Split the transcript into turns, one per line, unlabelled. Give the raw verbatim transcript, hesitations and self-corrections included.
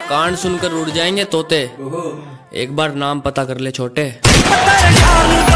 कांड सुनकर उड़ जाएंगे तोते। एक बार नाम पता कर ले छोटे।